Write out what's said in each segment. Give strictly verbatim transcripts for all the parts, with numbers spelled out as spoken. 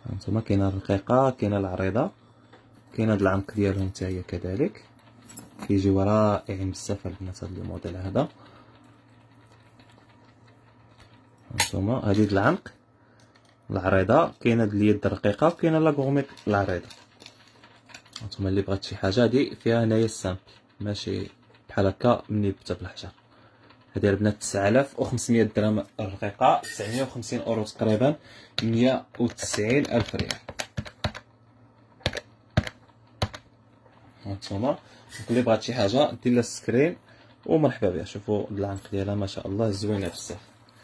هانتوما كاينه الرقيقه، كاينه العريضه، كاين هاد العنق ديالهم حتى هي كذلك، كيجيو رائعين بزاف البنات. هاد الموديل هذا هانتوما هادي العنق العريضه، كاينه هاد اليد الرقيقه، وكاينه لا غوميط العريضه. هانتوما اللي بغات شي حاجه هادي فيها هنايا السامبل، ماشي بحال هكا منيبته بالحجر. هادي البنات تسعة آلاف وخمسمية درهم الرقيقه، تسعمية وخمسين اورو تقريبا، مية وتسعين الف ريال. هانتوما اللي بغات شي حاجه دير لها السكرين ومرحبا بها. شوفوا العنق ديالها ما شاء الله زوينه بزاف.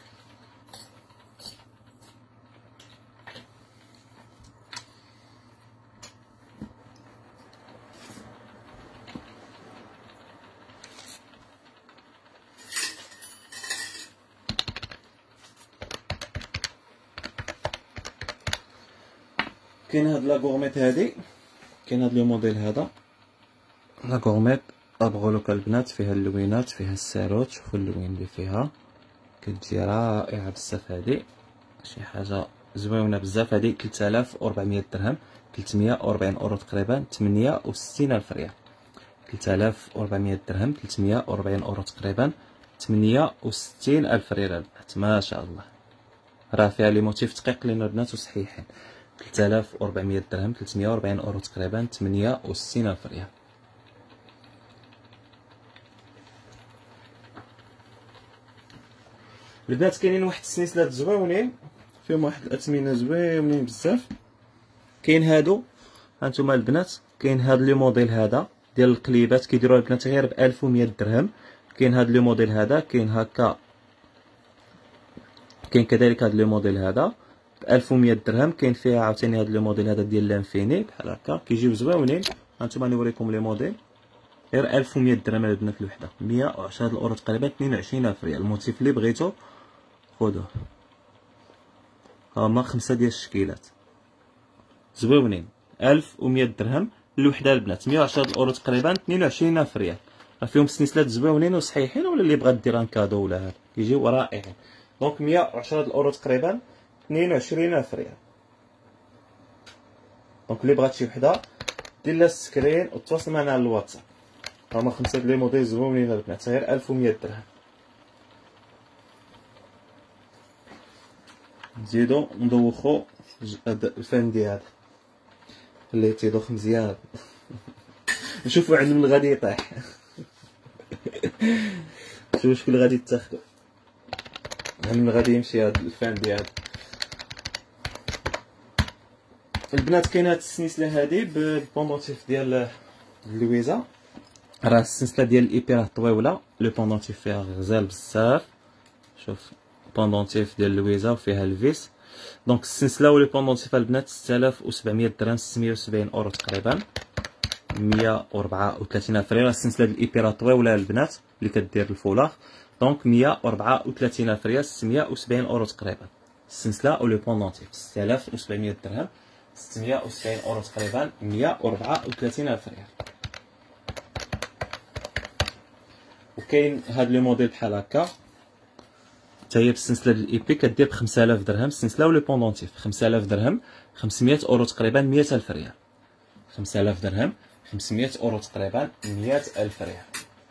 كاين هاد لا غورميت هادي، كاين هاد لو موديل هذا لا غورميت ابغولوكا البنات، فيها اللوينات، فيها الساروت. شوفوا اللوين اللي فيها كتجي رائعه بزاف. هادي شي حاجه زوينه بزاف. هادي ثلاثة آلاف وأربعمية درهم، ثلاثمية وأربعين اورو تقريبا، ثمانية وستين الف ريال. ثلاثة آلاف وأربعمية درهم، ثلاثمية وأربعين اورو تقريبا، ثمانية وستين الف ريال البنات. ما شاء الله راه فيها لي موتيف دقيقين البنات وصحيحين. ثلاثة آلاف وأربعمية درهم، ثلاثمية وأربعين اورو تقريبا، ثمانية وستين الف ريال. البنات كاينين واحد السنسلات زويونين فيهم واحد الاثمنه زويونين بزاف. كاين هادو هانتوما البنات، كاين هاد لي موديل هذا ديال القليبات كيديروها البنات غير ب ألف ومية درهم. كاين هاد لي موديل هذا، كاين هكا، كاين كذلك هاد لي موديل هذا ب ألف ومية درهم. كاين فيها عاوتاني هاد لي موديل هذا ديال لانفيني بحال هكا كيجيو زويونين. هانتوما نوريكم لي موديل غير ألف ومية درهم البنات الوحده، مية وعشرة الاورو تقريبا، اثنين وعشرين الف ريال. الموتيف اللي بغيتو خذوه، هما خمسه ديال الشكيلات زويونين. ألف ومية درهم الوحده البنات، مية وعشرة الاورو تقريبا، اثنين وعشرين الف ريال. راه فيهم سنسلات زويونين وصحيحين، ولا اللي بغات دير ان كادو ولا هذا كيجيو رائعين. دونك مية وعشرة الاورو تقريبا، اثنين وعشرين الف ريال. دونك اللي بغات شي وحده دير لها السكرين وتواصل معنا على الواتساب. هما خمسه لي موديل زوينين البنات غير ألف ومية درهم. نزيدو ندوخو الفندي هذا، خليه تيدوخ مزيان. نشوفو عندهم الغادي يطيح. شوفو شكون اللي غادي تاخدو، عندهم الغادي يمشي هذا الفندي هذا. البنات كاين هاد السنسله هادي بالبوندونتيف ديال لويزا. راه السلسله ديال الايبي راه طويوله، لو بوندونتيف فيها غزال بزاف. شوف بوندونتيف ديال لويزا وفيها الفيس. دونك السلسله ولي بوندونتيف البنات ستة آلاف وسبعمية درهم، ستمية وسبعين اورو تقريبا، مية وأربعة وثلاثين الف ريال. السلسله ديال الايبي راه طويوله البنات اللي كدير الفولاغ. دونك مية وأربعة وثلاثين الف ريال، ستمية وسبعين اورو تقريبا. السلسله ولي بوندونتيف ستة آلاف وسبعمية درهم، ستمية وسبعين اورو تقريبا، مية وأربعة وثلاثين الف ريال. وكاين هاد لي موديل بحال هكا حتى هي بالسلسله ديال الايبي كدير ب خمسة آلاف درهم. السلسله ولي بوندونتيف خمسة آلاف درهم، خمسمية اورو تقريبا، مية الف ريال. خمسة آلاف درهم، خمسمية اورو تقريبا، مية الف ريال.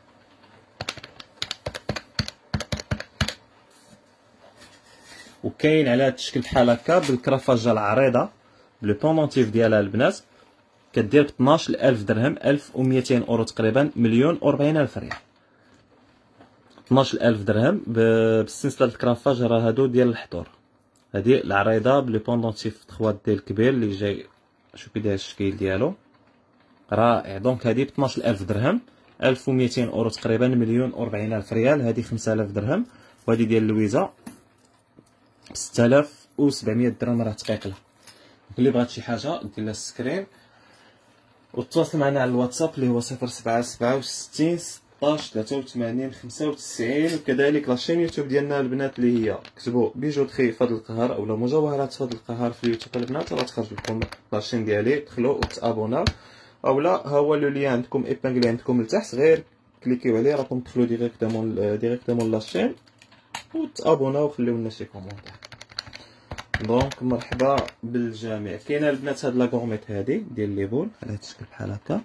وكاين على هاد الشكل بحال هكا بالكرافاجه العريضه بلو بوندونتيف ديالها البنات كدير ب اثناش الف درهم، ألف ومئتين اورو تقريبا، مليون وأربعين الف ريال. اثناش الف درهم بالسلسله الكرافاج. راه هادو ديال الحضور. هادي العريضه بلي بوندونتيف تخوات ديال الكبير اللي جاي، شوف كي داير الشكل ديالو رائع. دونك هادي ب اثناش الف درهم، ألف ومئتين اورو تقريبا، مليون وأربعين الف ريال. هادي خمسة آلاف درهم. وهادي ديال لويزا ب ستة آلاف وسبعمية درهم راه تقيقله. اللي بغات شي حاجه دير لها السكرين وتواصل معنا على الواتساب اللي هو صفر سبعة سبعة وستين ستاش ثلاثة وثمانين خمسة وتسعين. وكذلك لاشين يوتيوب ديالنا البنات اللي هي كتبوا بيجوتري فهد القهر اولا مجوهرات فهد القهر في اليوتيوب البنات، راه تخرج لكم لاشين ديالي. دخلوا وتابوناو، اولا ها هو لو لين عندكم ايبانغلي عندكم لتحت، غير كليكيو عليه راكم تدخلوا ديريكتومون ديريكتومون لاشين وتابوناو وخليو لنا شي كومونتير. دونك مرحبا بالجميع. كاينه البنات هاد لاكورميت هادي ديال لي بول على هاد الشكل بحال هكا.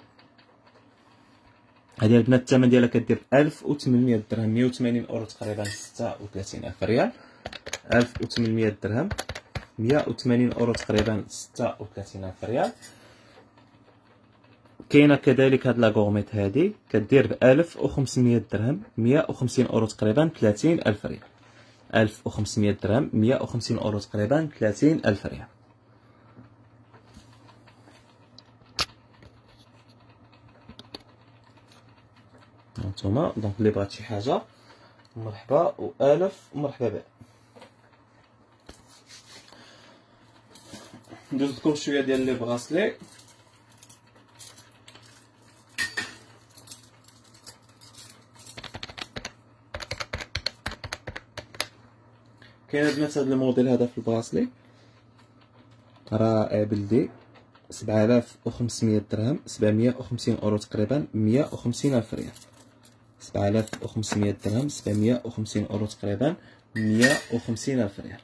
هادي البنات الثمن ديالها كدير ألف وثمنمية درهم، مية وثمانين اورو تقريبا، ستة وثلاثين الف ريال. ألف وثمنمية درهم، مية وثمانين اورو تقريبا، ستة وثلاثين الف ريال. كاينه كذلك هاد لاكورميت هادي كدير ب ألف وخمسمية درهم، مية وخمسين اورو تقريبا، ثلاثين الف ريال. ألف وخمسمية درهم، مية وخمسين اورو تقريبا، ثلاثين الف ريال. هانتوما دونك اللي بغات شي حاجه مرحبا والف مرحبا بها. ندوز لكم شويه ديال لي بغاسلي. كاين البنات هذا الموديل هذا في البغاسلي راه بلدي، سبعة آلاف وخمسمية درهم، سبعمية وخمسين اورو تقريبا، مية وخمسين الف ريال. سبعة آلاف وخمسمية درهم، سبعمية وخمسين اورو تقريبا، مية وخمسين الف ريال.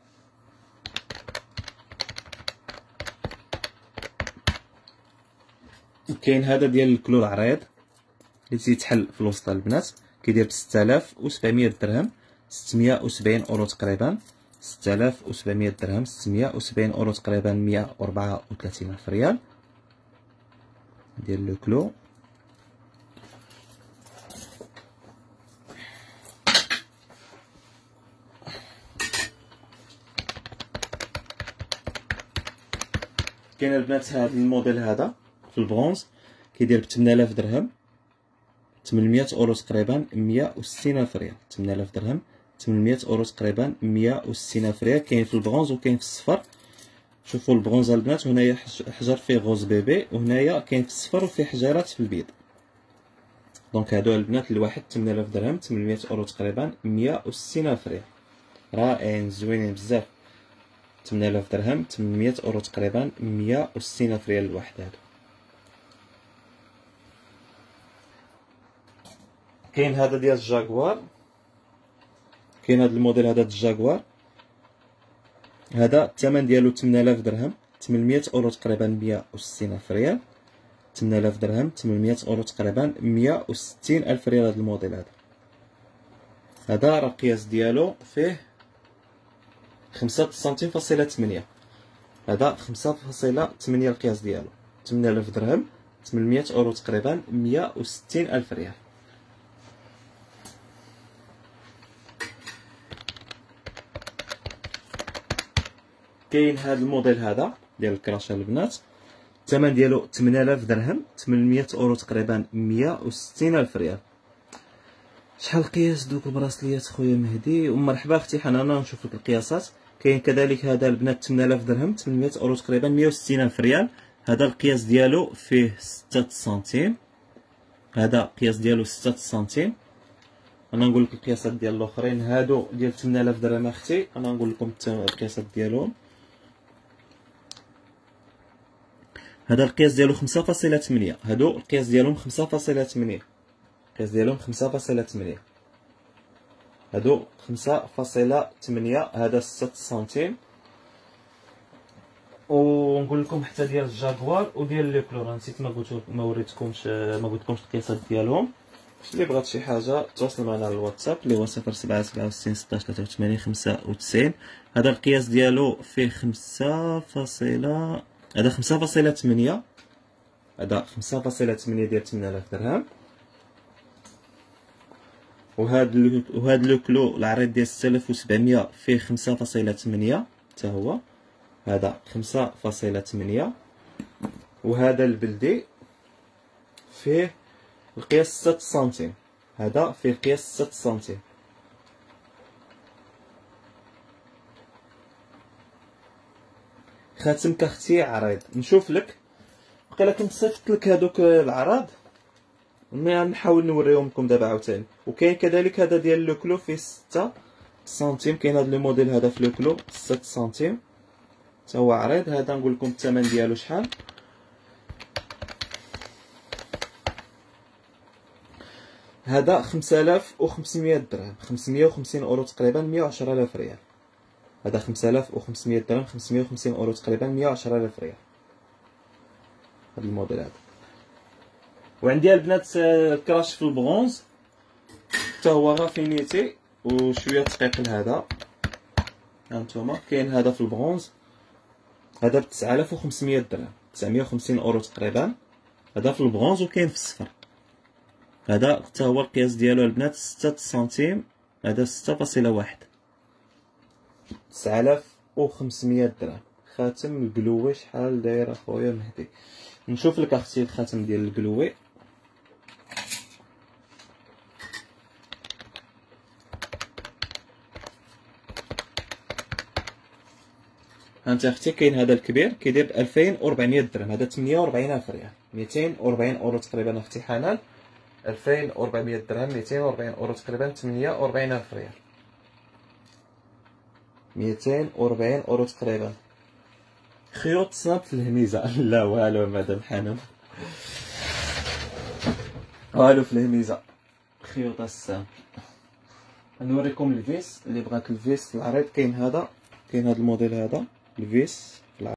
كاين هذا ديال الكلو العريض اللي تيتحل في الوسط البنات، كيدير ب ستة آلاف وسبعمية درهم، ستمية وسبعين اورو تقريبا، ستة آلاف وسبعمية درهم، ستمية وسبعين اورو تقريبا، مية وأربعة وثلاثين الف ريال ديال لو كلو. كاين البنات هذا الموديل هذا في البرونز كيدير ب ثمانية آلاف درهم، ثمنمية اورو تقريبا، مية وستين الف ريال. ثمانية آلاف درهم، ثمنمية اورو تقريبا، مية وستين الف ريال. كاين في البرونز وكاين في الصفر. شوفوا البرونز البنات، هنايا حجر فيه غوز بيبي، وهنايا كاين في الصفر وفيه حجرات في البيض. دونك هادو البنات الواحد ثمانية آلاف درهم، ثمنمية اورو تقريبا، مية وستين الف ريال. رائعين زوينين بزاف. ثمانية آلاف درهم، ثمنمية اورو تقريبا، مية وستين الف ريال الواحد هادو. كاين هذا ديال الجاكوار، كاين هذا الموديل هذا ديال الجاكوار، هذا الثمن ديالو ثمانية آلاف درهم، ثمنمية اورو تقريبا، مية وستين الف ريال. ثمانية آلاف درهم، ثمنمية اورو تقريبا، مية وستين الف ريال. هذا الموديل هذا هذا راه القياس ديالو فيه خمسة سنتيم فاصلة ثمانية. هذا خمسة فاصلة ثمانية القياس ديالو. ثمانية آلاف درهم، ثمنمية اورو تقريبا، مية وستين الف ريال. كاين هذا الموديل هذا ديال الكراشة البنات، الثمن ديالو ثمانية آلاف درهم، ثمنمية اورو تقريبا، مية وستين الف ريال. شحال القياس دوك البراسليات خويا مهدي؟ ومرحبا اختي حنانه، نشوف لك القياسات. كاين كذلك هذا البنات ثمانية آلاف درهم، ثمنمية اورو تقريبا، مية وستين الف ريال. هذا القياس ديالو فيه ستة سنتيم، هذا القياس ديالو ستة سنتيم. انا نقول لك القياسات ديال الاخرين. هادو ديال ثمانية آلاف درهم اختي، انا نقول لكم القياسات ديالهم. هذا القياس ديالو خمسة فاصلة ثمانية، هادو القياس ديالهم خمسة فاصلة ثمانية، القياس ديالهم خمسة فاصلة ثمانية، هادو خمسة فاصلة ثمانية. هذا ستة سنتيم. ونقول لكم حتى ديال الجاكوار وديال لي كلور، نسيت ما قلت ما وريتكمش ما قلتلكمش القياسات ديالهم. اللي بغات شي حاجه تواصل معنا على الواتساب اللي هو صفر سبعة سبعة وستين ستاش ثلاثة وثمانين خمسة وتسعين. هذا القياس ديالو فيه خمسة فاصلة، هذا خمسة فاصلة ثمانية، هذا خمسة فاصلة ثمانية ديال ثمانية آلاف درهم. وهاد وهاد لو كلو العريض ديال ستة آلاف وسبعمية فيه خمسة فاصلة ثمانية حتى هو، هذا خمسة فاصلة ثمانية. وهذا البلدي فيه القياس ستة سنتيم، هذا فيه القياس ستة سنتيم. خاتم كاختي عريض، نشوف لك وقيلا كنت صيفط لك هذوك العراض، مي نحاول نوريهم لكم دابا عاوتاني. وكاين كذلك هذا ديال لو كلو فيه ستة سنتيم، كاين هذا الموديل هذا في لو كلو ستة سنتيم حتى هو عريض. هذا نقول لكم الثمن ديالو شحال. هذا خمسة آلاف وخمسمية درهم، خمسمية وخمسين اورو تقريبا، مية وعشرة آلاف ريال. هذا خمسة آلاف وخمسمية درهم، خمسمية وخمسين اورو تقريبا، مية وعشرة آلاف ريال هذا الموديل هذا. وعندي البنات كراش في البرونز حتى هو رافينيتي وشويه تقيق لهذا. هانتوما كاين هذا في البرونز، هذا ب تسعة آلاف وخمسمية درهم، تسعمية وخمسين اورو تقريبا. هذا في البرونز. وكاين في الصفر، هذا حتى هو القياس ديالو البنات ستة سنتيم، هذا ستة فاصلة واحد، تسعة آلاف وخمسمية درهم. خاتم القلوي شحال داير اخويا مهدي؟ نشوف لك اختي الخاتم ديال القلوي. هانت اختي كاين هذا الكبير كيدير ب ألفين وأربعمية درهم، هذا ثمانية وأربعين ألف ريال، ميتين وأربعين اورو تقريبا اختي حنان. ألفين وأربعمية درهم، ميتين وأربعين اورو تقريبا، ثمانية وأربعين ألف ريال، ميتين وأربعين اورو تقريبا. خيوط سناب في الهميزه لا والو مدام حنان، والو في الهميزه خيوط السام. نوريكم الفيس اللي بغاك الفيس العريض. كاين هذا، كاين هذا الموديل هذا الفيس